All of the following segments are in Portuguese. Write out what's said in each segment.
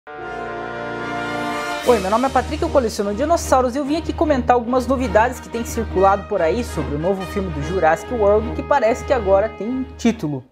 Oi, meu nome é Patrick, eu coleciono dinossauros e eu vim aqui comentar algumas novidades que têm circulado por aí sobre o novo filme do Jurassic World, que parece que agora tem um título.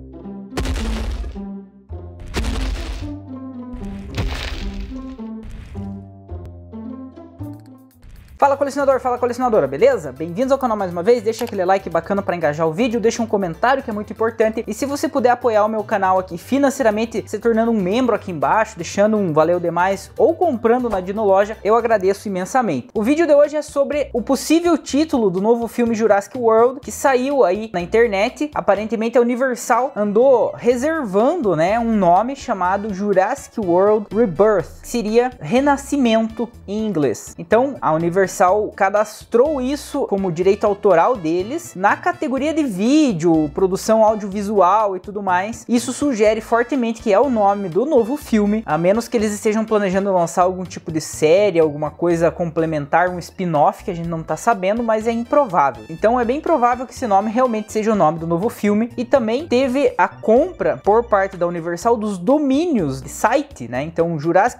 Fala colecionador, fala colecionadora, beleza? Bem-vindos ao canal mais uma vez, deixa aquele like bacana para engajar o vídeo, deixa um comentário que é muito importante, e se você puder apoiar o meu canal aqui financeiramente, se tornando um membro aqui embaixo, deixando um valeu demais ou comprando na Dinoloja, eu agradeço imensamente. O vídeo de hoje é sobre o possível título do novo filme Jurassic World, que saiu aí na internet. Aparentemente a Universal andou reservando, né, um nome chamado Jurassic World Rebirth, que seria Renascimento em inglês. Então a Universal cadastrou isso como direito autoral deles na categoria de vídeo, produção audiovisual e tudo mais. Isso sugere fortemente que é o nome do novo filme, a menos que eles estejam planejando lançar algum tipo de série, alguma coisa complementar, um spin-off que a gente não tá sabendo, mas é improvável. Então é bem provável que esse nome realmente seja o nome do novo filme. E também teve a compra por parte da Universal dos domínios de site, né? Então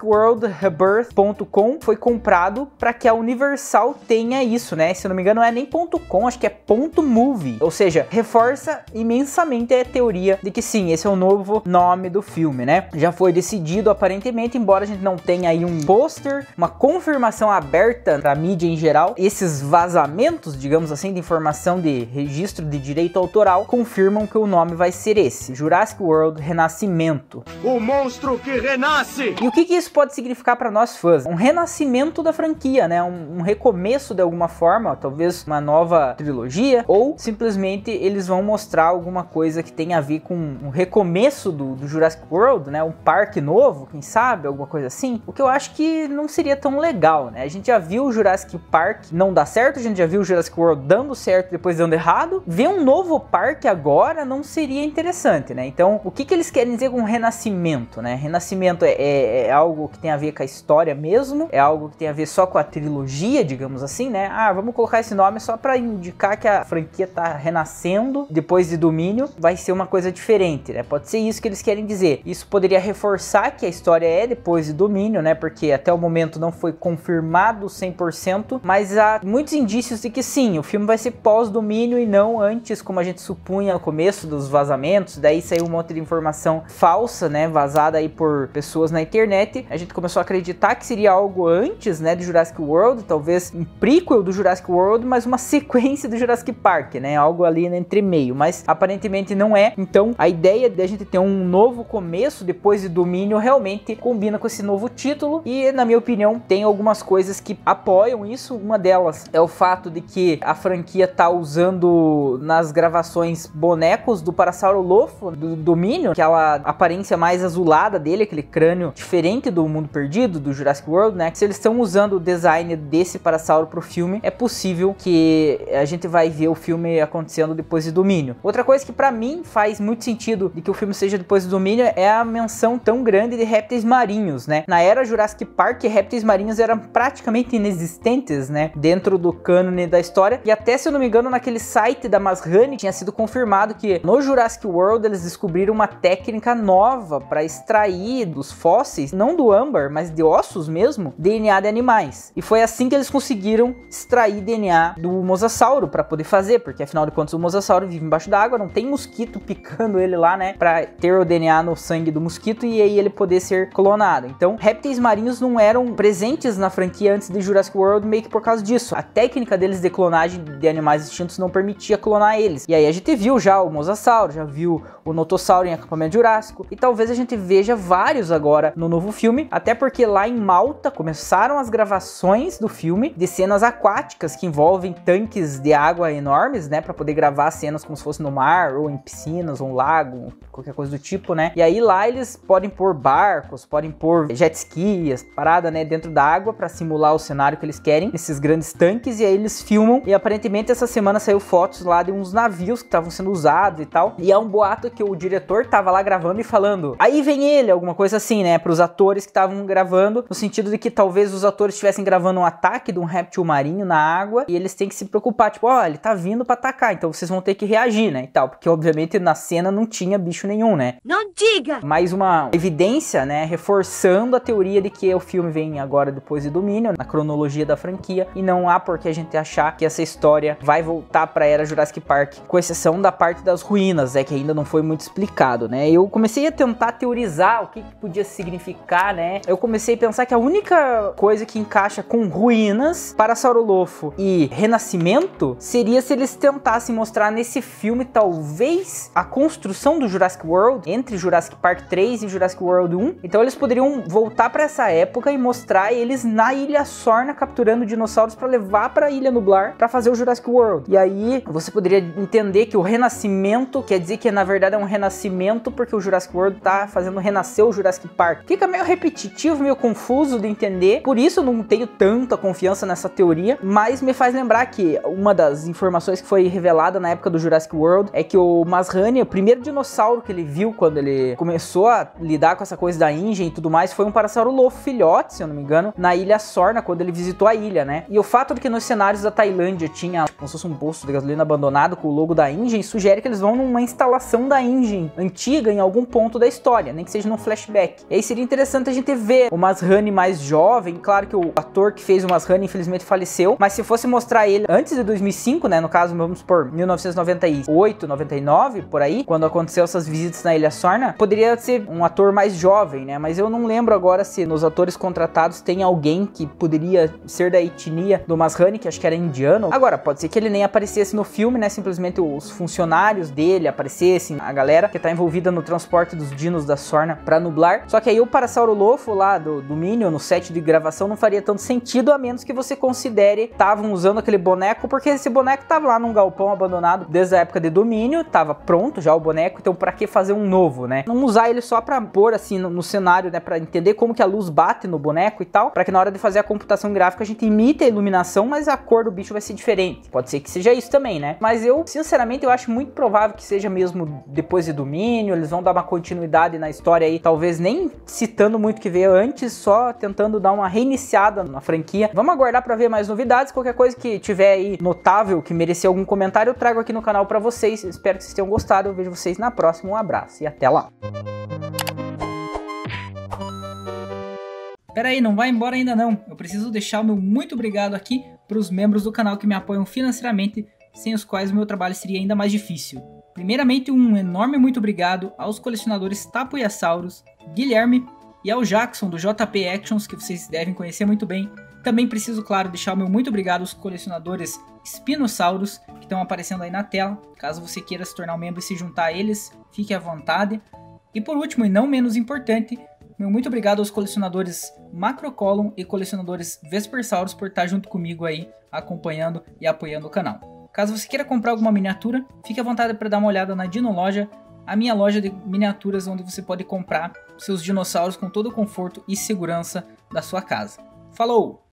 JurassicWorldRebirth.com foi comprado para que a Universal tenha isso, né? Se eu não me engano, não é nem .com, acho que é .movie. Ou seja, reforça imensamente a teoria de que sim, esse é o novo nome do filme, né? Já foi decidido aparentemente, embora a gente não tenha aí um pôster, uma confirmação aberta para a mídia em geral. Esses vazamentos, digamos assim, de informação de registro de direito autoral confirmam que o nome vai ser esse, Jurassic World Renascimento. O monstro que renasce! E o que isso pode significar para nós fãs? Um renascimento da franquia, né? Um recomeço de alguma forma, talvez uma nova trilogia, ou simplesmente eles vão mostrar alguma coisa que tem a ver com um recomeço do Jurassic World, né? Um parque novo, quem sabe, alguma coisa assim. O que eu acho que não seria tão legal, né? A gente já viu o Jurassic Park não dar certo, a gente já viu o Jurassic World dando certo depois dando errado. Ver um novo parque agora não seria interessante, né? Então, o que eles querem dizer com renascimento, né? Renascimento é algo que tem a ver com a história mesmo, é algo que tem a ver só com a trilogia, digamos assim, né? Ah, vamos colocar esse nome só para indicar que a franquia tá renascendo depois de domínio, vai ser uma coisa diferente, né? Pode ser isso que eles querem dizer. Isso poderia reforçar que a história é depois de domínio, né? Porque até o momento não foi confirmado 100%, mas há muitos indícios de que sim, o filme vai ser pós-domínio e não antes, como a gente supunha no começo dos vazamentos. Daí saiu um monte de informação falsa, né? Vazada aí por pessoas na internet. A gente começou a acreditar que seria algo antes, né? Do Jurassic World, talvez um prequel do Jurassic World, mas uma sequência do Jurassic Park, né? Algo ali entre meio, mas aparentemente não é. Então a ideia de a gente ter um novo começo depois de domínio realmente combina com esse novo título e, na minha opinião, tem algumas coisas que apoiam isso. Uma delas é o fato de que a franquia tá usando nas gravações bonecos do Parasaurolopho do domínio, aquela aparência mais azulada dele, aquele crânio diferente do Mundo Perdido, do Jurassic World, né? Se eles estão usando o design desse Parasauro pro filme, é possível que a gente vai ver o filme acontecendo depois de domínio. Outra coisa que pra mim faz muito sentido de que o filme seja depois do domínio é a menção tão grande de répteis marinhos, né? Na era Jurassic Park, répteis marinhos eram praticamente inexistentes, né? Dentro do cânone da história. E até, se eu não me engano, naquele site da Mashane tinha sido confirmado que no Jurassic World eles descobriram uma técnica nova para extrair dos fósseis, não do âmbar, mas de ossos mesmo, DNA de animais. E foi assim que eles conseguiram extrair DNA do Mosasauro para poder fazer, porque afinal de contas o Mosasauro vive embaixo d'água, não tem mosquito picando ele lá, né, para ter o DNA no sangue do mosquito e aí ele poder ser clonado. Então, répteis marinhos não eram presentes na franquia antes de Jurassic World, meio que por causa disso. A técnica deles de clonagem de animais extintos não permitia clonar eles. E aí a gente viu já o Mosasauro, já viu o Notossauro em Acampamento Jurássico, e talvez a gente veja vários agora no novo filme, até porque lá em Malta começaram as gravações do filme de cenas aquáticas que envolvem tanques de água enormes, né, para poder gravar cenas como se fosse no mar ou em piscinas ou um lago, qualquer coisa do tipo, né? E aí lá eles podem pôr barcos, podem pôr jet skis, parada, né, dentro da água para simular o cenário que eles querem, esses grandes tanques, e aí eles filmam. E aparentemente essa semana saiu fotos lá de uns navios que estavam sendo usados e tal. E há um boato que o diretor tava lá gravando e falando: "Aí vem ele", alguma coisa assim, né, para os atores que estavam gravando, no sentido de que talvez os atores estivessem gravando um ataque ataque de um réptil marinho na água e eles têm que se preocupar, tipo, ó, ele tá vindo pra atacar, então vocês vão ter que reagir, né, e tal, porque obviamente na cena não tinha bicho nenhum, né. Não diga! Mais uma evidência, né, reforçando a teoria de que o filme vem agora depois de Dominion, na cronologia da franquia, e não há por que a gente achar que essa história vai voltar pra era Jurassic Park, com exceção da parte das ruínas, que ainda não foi muito explicado, né. Eu comecei a tentar teorizar o que podia significar, né. Eu comecei a pensar que a única coisa que encaixa com ruínas, Parasaurolopho e renascimento seria se eles tentassem mostrar nesse filme talvez a construção do Jurassic World entre Jurassic Park 3 e Jurassic World 1. Então eles poderiam voltar para essa época e mostrar eles na Ilha Sorna capturando dinossauros para levar para a Ilha Nublar para fazer o Jurassic World. E aí você poderia entender que o renascimento quer dizer que na verdade é um renascimento porque o Jurassic World tá fazendo renascer o Jurassic Park. Fica meio repetitivo, meio confuso de entender, por isso eu não tenho tanta confiança nessa teoria, mas me faz lembrar que uma das informações que foi revelada na época do Jurassic World é que o Masrani, o primeiro dinossauro que ele viu quando ele começou a lidar com essa coisa da InGen e tudo mais, foi um Parasaurolopho filhote, se eu não me engano, na Ilha Sorna, quando ele visitou a ilha, né? E o fato de que nos cenários da Tailândia tinha como se fosse um posto de gasolina abandonado com o logo da InGen, sugere que eles vão numa instalação da InGen antiga em algum ponto da história, nem que seja num flashback. E aí seria interessante a gente ver o Masrani mais jovem. Claro que o ator que fez o Masrani infelizmente faleceu, mas se fosse mostrar ele antes de 2005, né, no caso vamos por 1998, 99, por aí, quando aconteceu essas visitas na Ilha Sorna, poderia ser um ator mais jovem, né, mas eu não lembro agora se nos atores contratados tem alguém que poderia ser da etnia do Masrani, que acho que era indiano. Agora, pode ser que ele nem aparecesse no filme, né, simplesmente os funcionários dele aparecessem, a galera que tá envolvida no transporte dos dinos da Sorna pra Nublar. Só que aí o Parasaurolopho lá do Dominion, no set de gravação, não faria tanto sentido, a menos que você considere estavam usando aquele boneco, porque esse boneco tava lá num galpão abandonado desde a época de Domínio, tava pronto já o boneco, então pra que fazer um novo, né? Não usar ele só pra pôr assim no cenário, né, pra entender como que a luz bate no boneco e tal, pra que na hora de fazer a computação gráfica a gente imite a iluminação, mas a cor do bicho vai ser diferente. Pode ser que seja isso também, né? Mas eu, sinceramente, eu acho muito provável que seja mesmo depois de Domínio, eles vão dar uma continuidade na história aí, talvez nem citando muito o que veio antes, só tentando dar uma reiniciada na franquia. Vamos aguardar pra ver mais novidades, qualquer coisa que tiver aí notável, que merecer algum comentário, eu trago aqui no canal pra vocês. Espero que vocês tenham gostado, eu vejo vocês na próxima, um abraço e até lá! Pera aí, não vai embora ainda não. Eu preciso deixar o meu muito obrigado aqui para os membros do canal que me apoiam financeiramente, sem os quais o meu trabalho seria ainda mais difícil. Primeiramente, um enorme muito obrigado aos colecionadores Tapuiasaurus, Guilherme e ao Jackson do JP Actions, que vocês devem conhecer muito bem. Também preciso, claro, deixar o meu muito obrigado aos colecionadores Spinosaurus, que estão aparecendo aí na tela. Caso você queira se tornar um membro e se juntar a eles, fique à vontade. E por último, e não menos importante, meu muito obrigado aos colecionadores Macrocolum e colecionadores Vespersaurus por estar junto comigo aí, acompanhando e apoiando o canal. Caso você queira comprar alguma miniatura, fique à vontade para dar uma olhada na Dinoloja, a minha loja de miniaturas onde você pode comprar seus dinossauros com todo o conforto e segurança da sua casa. Falou!